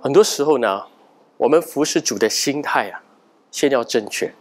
很多时候呢，我们服侍主的心态啊，先要正确。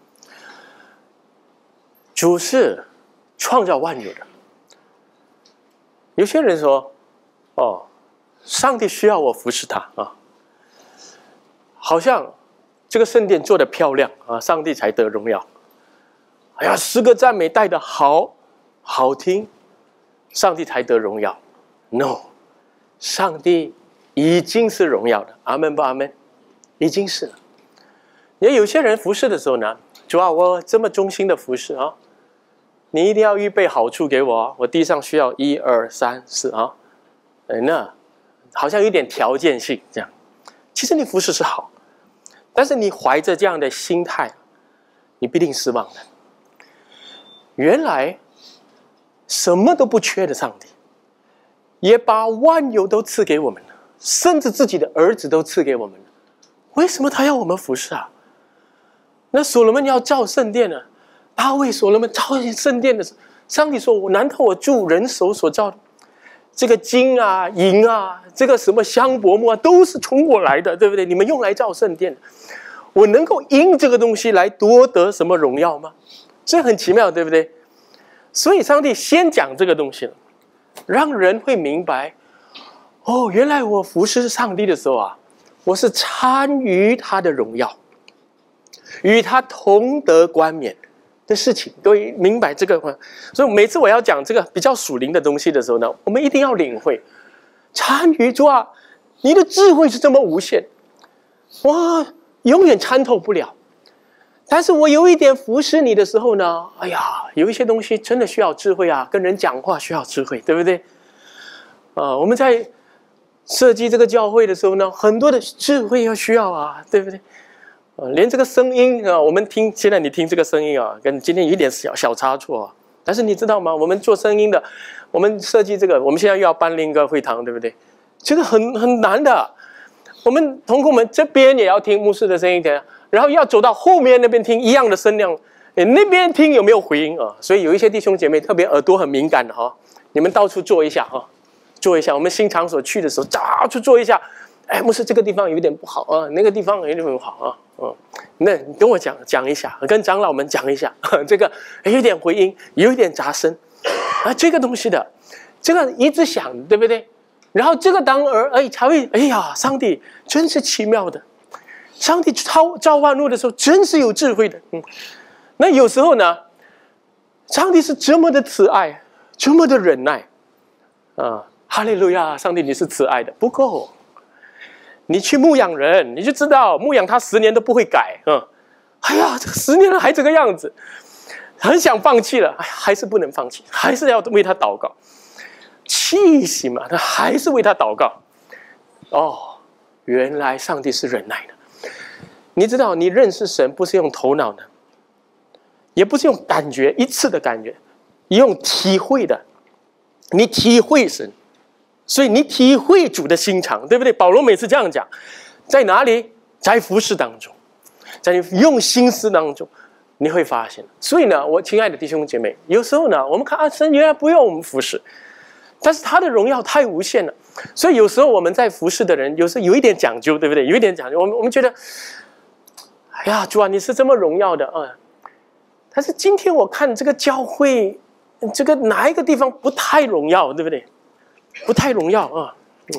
主是创造万有的。有些人说：“哦，上帝需要我服侍他啊，好像这个圣殿做得漂亮啊，上帝才得荣耀。哎呀，诗歌赞美带得好好听，上帝才得荣耀。No， 上帝已经是荣耀的，阿门不阿门？已经是了。也有些人服侍的时候呢，主啊，我这么忠心的服侍啊，你一定要预备好处给我，我地上需要1、2、3、4啊。那好像有点条件性这样。其实你服侍是好，但是你怀着这样的心态，你必定失望的。原来什么都不缺的上帝，也把万有都赐给我们了，甚至自己的儿子都赐给我们了。为什么他要我们服侍啊？那所罗门要造圣殿呢？大卫所罗门造圣殿的时候，上帝说：“难道我住人手所造的这个金啊、银啊，这个什么香柏木啊，都是从我来的，对不对？你们用来造圣殿，我能够因这个东西来夺得什么荣耀吗？”这很奇妙，对不对？所以上帝先讲这个东西了，让人会明白，哦，原来我服侍上帝的时候啊，我是参与他的荣耀，与他同得冠冕的事情，各位明白这个吗？所以每次我要讲这个比较属灵的东西的时候呢，我们一定要领会，参与主啊，你的智慧是这么无限，我永远参透不了。但是我有一点服侍你的时候呢，哎呀，有一些东西真的需要智慧啊，跟人讲话需要智慧，对不对？我们在设计这个教会的时候呢，很多的智慧要需要啊，对不对？连这个声音啊，我们听，现在你听这个声音啊，跟今天有一点小差错啊。但是你知道吗？我们做声音的，我们设计这个，我们现在又要搬另一个会堂，对不对？这个很难的。我们同工们这边也要听牧师的声音的，然后要走到后面那边听一样的声量，那边听有没有回音啊？所以有一些弟兄姐妹特别耳朵很敏感的哈，你们到处做一下哈，做一下。我们新场所去的时候，到处做一下。哎，牧师这个地方有点不好啊，那个地方有点不好啊。那你跟我讲一下，跟长老们讲一下，这个有点回音，有一点杂声啊，这个东西的，这个一直响，对不对？然后这个当儿才会，哎呀，上帝真是奇妙的，上帝造万物的时候真是有智慧的。那有时候呢，上帝是这么的慈爱，这么的忍耐啊，哈利路亚，上帝你是慈爱的，不够。你去牧养人，你就知道牧养他10年都不会改。哎呀，这个10年了还这个样子，很想放弃了，哎呀，还是不能放弃，还是要为他祷告。气息嘛，他还是为他祷告。哦，原来上帝是忍耐的。你知道，你认识神不是用头脑的，也不是用感觉一次的感觉，用体会的。你体会神。所以你体会主的心肠，对不对？保罗每次这样讲，在哪里？在服事当中，在你用心思当中，你会发现。所以呢，我亲爱的弟兄姐妹，有时候呢，我们看啊，神原来不用我们服事，但是他的荣耀太无限了。所以有时候我们在服事的人，有时候有一点讲究，对不对？有一点讲究，我们觉得，哎呀，主啊，你是这么荣耀的啊！但是今天我看这个教会，这个哪一个地方不太荣耀，对不对？不太荣耀啊，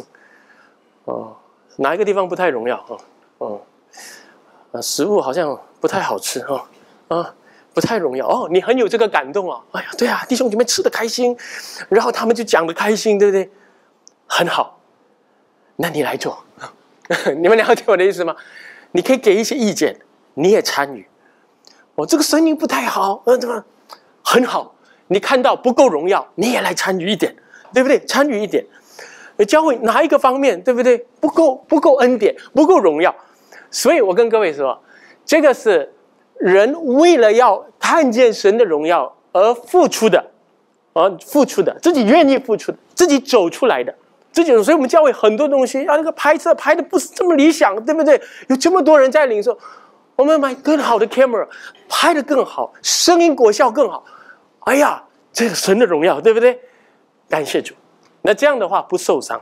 哪一个地方不太荣耀啊？食物好像不太好吃不太荣耀你很有这个感动啊！哎呀，对啊，弟兄姐妹吃得开心，然后他们就讲得开心，对不对？很好，那你来做，你们了解我的意思吗？你可以给一些意见，你也参与。这个声音不太好，怎么很好？你看到不够荣耀，你也来参与一点。对不对？参与一点，教会哪一个方面，对不对？不够恩典，不够荣耀，所以我跟各位说，这个是人为了要看见神的荣耀而付出的，自己愿意付出的，自己走出来的，所以我们教会很多东西那个拍摄拍的不是这么理想，对不对？有这么多人在领受，我们买更好的 camera， 拍得更好，声音果效更好。哎呀，这是神的荣耀，对不对？感谢主，那这样的话不受伤，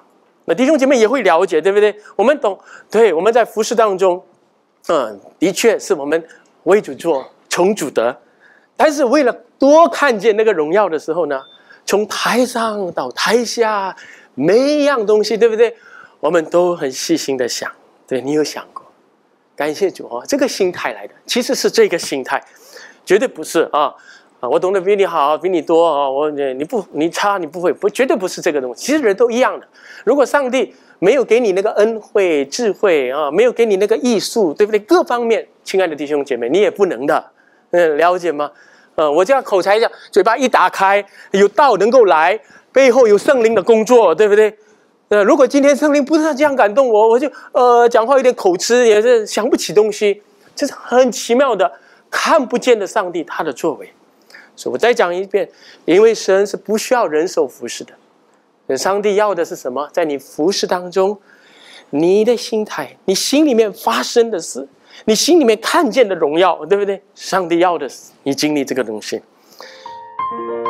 那弟兄姐妹也会了解，对不对？我们懂，对，我们在服事当中，的确是我们为主做，从主得。但是为了多看见那个荣耀的时候呢，从台上到台下，每一样东西，对不对？我们都很细心的想，对，你有想过？感谢主啊，这个心态来的，其实是这个心态，绝对不是啊。我懂得比你好，比你多啊！你差，你不会，绝对不是这个东西。其实人都一样的。如果上帝没有给你那个恩惠、智慧啊，没有给你那个艺术，对不对？各方面，亲爱的弟兄姐妹，你也不能的。了解吗？我这样口才讲，嘴巴一打开，有道能够来，背后有圣灵的工作，对不对？如果今天圣灵不是这样感动我，我就讲话有点口吃，也是想不起东西，这是很奇妙的，看不见的上帝他的作为。所以我再讲一遍，因为神是不需要人手服侍的，上帝要的是什么？在你服侍当中，你的心态，你心里面发生的事，你心里面看见的荣耀，对不对？上帝要的是你经历这个东西。